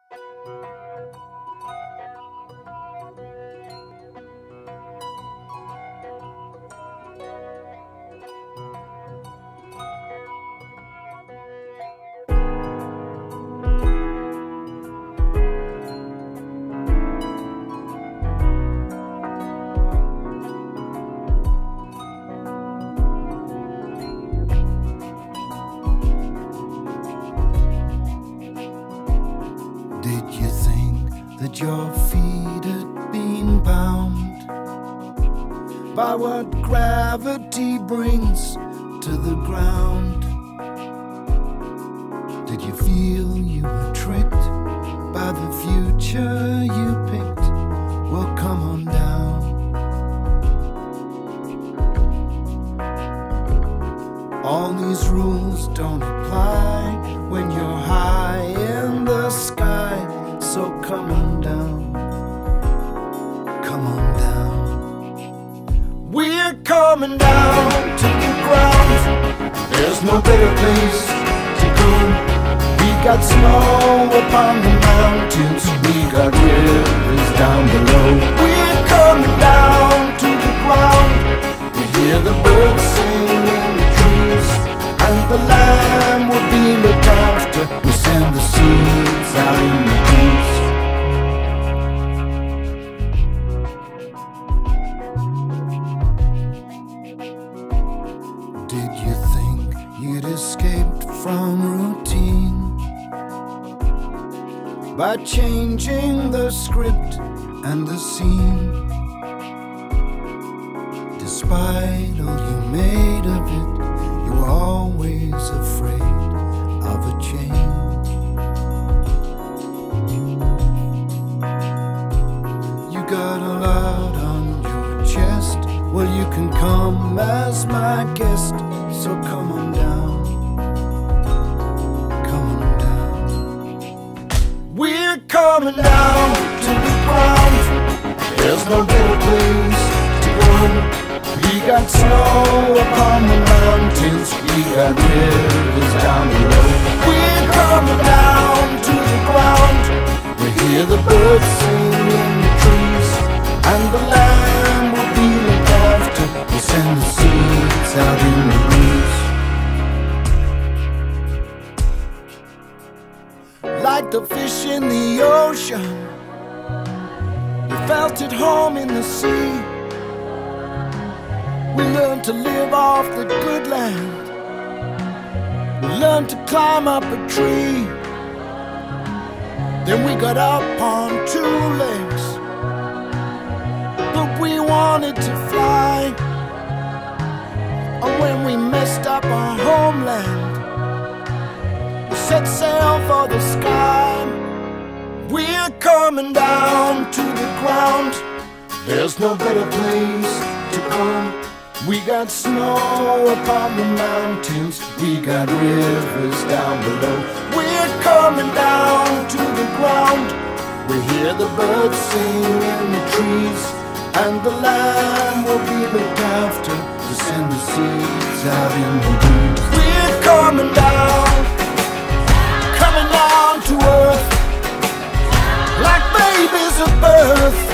Did you think that your feet had been bound by what gravity brings to the ground? Did you feel you were tricked by the future you picked? Well, come on down. All these rules don't apply when you're high in the sky. So come on down, come on down. We're coming down to the ground. There's no better place to go. We got snow upon the mountains, we got rivers down below. We're coming down to the ground. We hear the birds sing in the trees, and the land will be looked after. We send the seeds out in the breeze. Did you think you'd escaped from routine by changing the script and the scene? Despite all you made of it, you were always afraid of a change. You got a lot on your chest. Well, you can come as my guest. So come on down, come on down. We're coming down to the ground. There's no better place to go. We got snow upon the mountains, we got rivers down below. We're coming down to the ground. We hear the birds sing in the trees, and the land will be looked after. We send the seeds out in the breeze. Like the fish in the ocean, we felt at home in the sea. We learned to live off the good land. We learned to climb up a tree. Then we got up on two legs, but we wanted to fly. And when we messed up our homeland, we set sail for the sky. We're coming down to the ground. There's no better place to go. We got snow upon the mountains, we got rivers down below. We're coming down to the ground. We hear the birds sing in the trees, and the land will be looked after. To send the seeds out in the breeze. We're coming down to earth, like babies at birth.